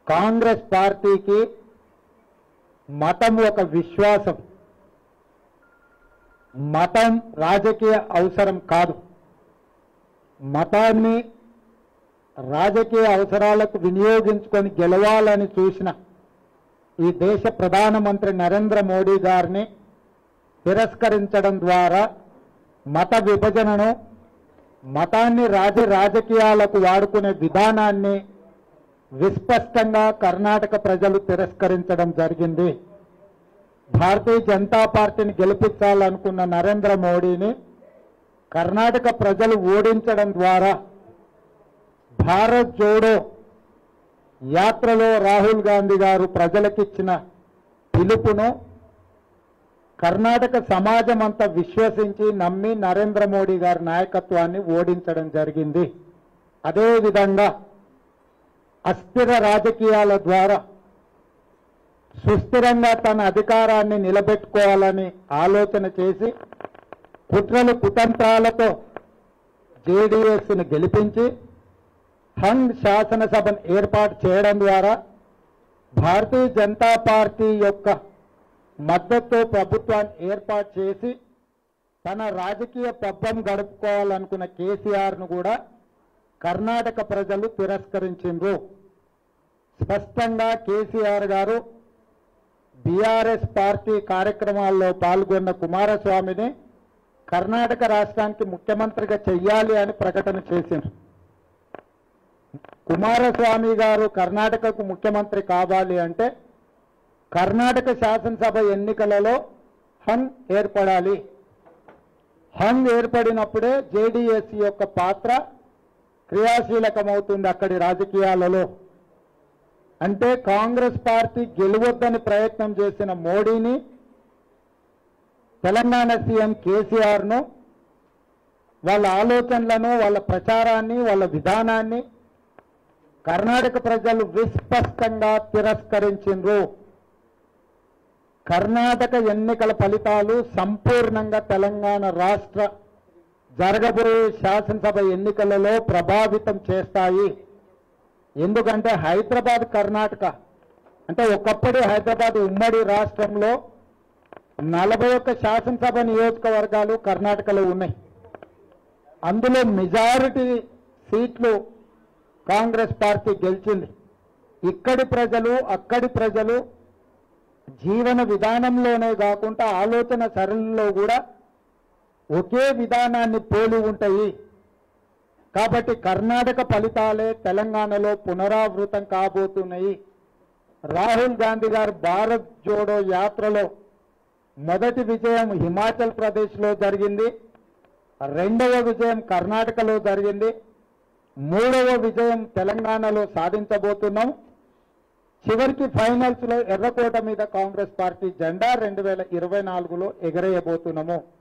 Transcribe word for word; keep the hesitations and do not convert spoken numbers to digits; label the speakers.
Speaker 1: కాంగ్రెస్ పార్టీకి మతం ఒక విశ్వాసం, మతం రాజకీయ అవసరం కాదు. మతాన్ని రాజకీయ అవసరాలకు వినియోగించుకొని గెలవాలని చూసిన ఈ దేశ ప్రధానమంత్రి నరేంద్ర మోడీ గారిని తిరస్కరించడం ద్వారా మత విభజనను, మతాన్ని రాజ రాజకీయాలకు వాడుకునే విధానాన్ని విస్పష్టంగా కర్ణాటక ప్రజలు తిరస్కరించడం జరిగింది. భారతీయ జనతా పార్టీని గెలిపించాలనుకున్న నరేంద్ర మోడీని కర్ణాటక ప్రజలు ఓడించడం ద్వారా భారత్ జోడో యాత్రలో రాహుల్ గాంధీ గారు ప్రజలకిచ్చిన పిలుపును కర్ణాటక సమాజం అంతా విశ్వసించి నమ్మి నరేంద్ర మోడీ గారి నాయకత్వాన్ని ఓడించడం జరిగింది. అదేవిధంగా అస్థిర రాజకీయాల ద్వారా సుస్థిరంగా తన అధికారాన్ని నిలబెట్టుకోవాలని ఆలోచన చేసి కుట్రలు కుతంత్రాలతో జేడీఎస్ను గెలిపించి హంగ్ శాసనసభను ఏర్పాటు చేయడం ద్వారా భారతీయ జనతా పార్టీ యొక్క మద్దతుతో ప్రభుత్వాన్ని ఏర్పాటు చేసి తన రాజకీయ పబ్బం గడుపుకోవాలనుకున్న కేసీఆర్ను కూడా కర్ణాటక ప్రజలు తిరస్కరించిండ్రు. స్పష్టంగా కేసీఆర్ గారు బీఆర్ఎస్ పార్టీ కార్యక్రమాల్లో పాల్గొన్న కుమారస్వామిని కర్ణాటక రాష్ట్రానికి ముఖ్యమంత్రిగా చెయ్యాలి అని ప్రకటన చేసిండ్రు. కుమారస్వామి గారు కర్ణాటకకు ముఖ్యమంత్రి కావాలి అంటే కర్ణాటక శాసనసభ ఎన్నికలలో హంగ్ ఏర్పడాలి. హంగ్ ఏర్పడినప్పుడే జేడీఎస్ యొక్క పాత్ర క్రియాశీలకమవుతుంది అక్కడి రాజకీయాలలో. అంటే కాంగ్రెస్ పార్టీ గెలువొద్దని ప్రయత్నం చేసిన మోడీని, తెలంగాణ సీఎం కేసీఆర్ను, వాళ్ళ ఆలోచనలను, వాళ్ళ ప్రచారాన్ని, వాళ్ళ విధానాన్ని కర్ణాటక ప్రజలు విస్పష్టంగా తిరస్కరించిండ్రు. కర్ణాటక ఎన్నికల ఫలితాలు సంపూర్ణంగా తెలంగాణ రాష్ట్ర జరగబోయే శాసనసభ ఎన్నికలలో ప్రభావితం చేస్తాయి. ఎందుకంటే హైదరాబాద్ కర్ణాటక అంటే ఒకప్పటి హైదరాబాద్ ఉమ్మడి రాష్ట్రంలో నలభై ఒక్క శాసనసభ నియోజకవర్గాలు కర్ణాటకలో ఉన్నాయి. అందులో మెజారిటీ సీట్లు కాంగ్రెస్ పార్టీ గెలిచింది. ఇక్కడి ప్రజలు అక్కడి ప్రజలు జీవన విధానంలోనే కాకుండా ఆలోచన సరళిలో కూడా ఒకే విధానాన్ని పోలి ఉంటాయి. కాబట్టి కర్ణాటక ఫలితాలే తెలంగాణలో పునరావృతం కాబోతున్నాయి. రాహుల్ గాంధీ గారు భారత్ జోడో యాత్రలో మొదటి విజయం హిమాచల్ ప్రదేశ్లో జరిగింది, రెండవ విజయం కర్ణాటకలో జరిగింది, మూడవ విజయం తెలంగాణలో సాధించబోతున్నాం. చివరికి ఫైనల్స్ లో ఎర్రకోట మీద కాంగ్రెస్ పార్టీ జెండా రెండు వేల ఇరవై నాలుగులో ఎగరేయబోతున్నాము.